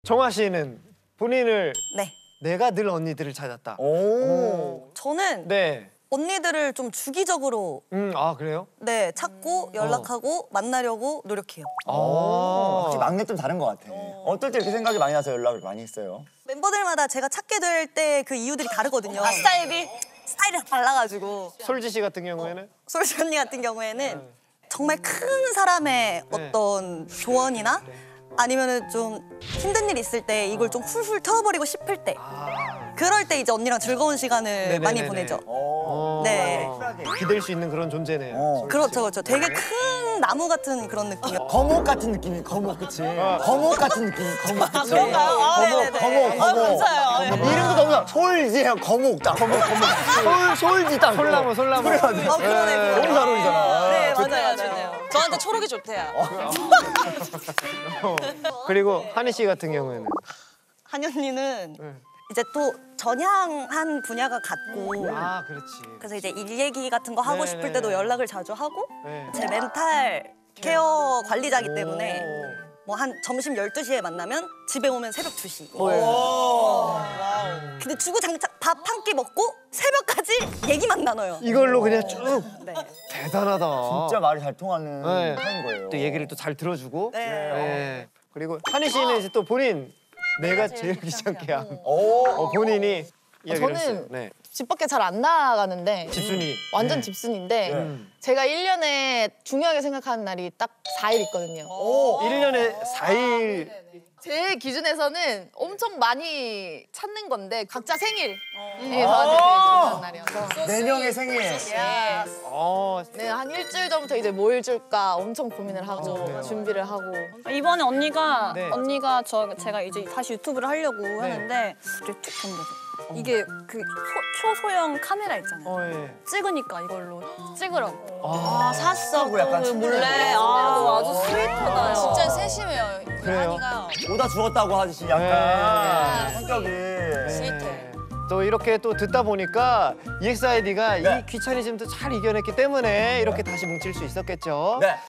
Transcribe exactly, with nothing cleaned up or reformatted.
정화 씨는 본인을 네. 내가 늘 언니들을 찾았다. 오. 저는 네. 언니들을 좀 주기적으로 음, 아 그래요? 네 찾고 연락하고 만나려고 노력해요. 아. 확실히 막내 좀 다른 것 같아. 어떨 때 이렇게 생각이 많이 나서 연락을 많이 했어요? 멤버들마다 제가 찾게 될 때 그 이유들이 다르거든요. 아, 스타일이? 스타일이 달라가지고. 솔지 씨 같은 경우에는 솔지 언니 같은 경우에는 정말 큰 사람의 어떤 조언이나 아니면은 좀 힘든 일 있을 때 이걸 좀 훌훌 털어버리고 싶을 때 그럴 때 이제 언니랑 즐거운 시간을 네네네네. 많이 보내죠. 어. 네. 기댈 수 있는 그런 존재네요. 어. 그렇죠, 그렇죠. 되게 큰 나무 같은 그런 느낌이요. 거목 같은 느낌이 거목 그치? 거목 같은 느낌이 거목 그치? 그런가요? 아, 거목 네네네. 거목 아, 거목. 감사해요. 이름도 너무 솔지 형 거목 딱 거목 거목 솔 솔지 딱 솔나무, 솔나무. 어, 그러네, 그러네. 너무 잘 어울리잖아. 네, 좋네요, 맞아요, 좋네요. 맞아요. 저한테 초록이 좋대요. 그리고 한희 씨 같은 경우에는 한이 언니는 네. 이제 또 전향한 분야가 같고 아 그렇지. 그래서 이제 일 얘기 같은 거 하고 싶을 때도 네네네. 연락을 자주 하고 네. 제 멘탈 케어 관리자기 때문에 오. 뭐 한 점심 열두 시에 만나면 집에 오면 새벽 두 시. 근데 주구장창 밥 한 끼 먹고 새벽까지 얘기만 나눠요. 이걸로 그냥 쭉 네. 대단하다. 진짜 말이 잘 통하는 네. 타인 거예요. 또 얘기를 또 잘 들어주고. 네. 네. 그리고 한희 씨는 이제 또 본인 내가 제일 귀찮게 함. 오. 어, 본인이 이야기를 저는 했어요. 네. 집 밖에 잘 안 나가는데 집순이. 완전 네. 집순인데 네. 제가 일 년에 중요하게 생각하는 날이 딱 사 일 있거든요. 오. 일 년에 사 일. 제 기준에서는 엄청 많이 찾는 건데 각자 생일이 저한테 되게 아. 중요한 날이어서 네 명의 생일. 어. 네, 한 일주일 전부터 이제 뭘 줄까 엄청 고민을 하고 그래요? 준비를 하고 이번에 언니가 네. 언니가 저 제가 이제 다시 유튜브를 하려고 하는데 이렇게 툭 던져서 이게 그 초, 초소형 카메라 있잖아요. 어, 예. 찍으니까 이걸로 찍으라고. 아, 샀어. 하고 약간 그 몰래. 친근하게. 아, 아주 스윗하다. 진짜 세심해요. 그래요? 한이가. 오다 주었다고 하듯이 약간 네. 성격이. 스윗해. 또 이렇게 또 듣다 보니까 이엑스아이디가 네. 이 귀차니즘도 잘 이겨냈기 때문에 이렇게 다시 뭉칠 수 있었겠죠. 네.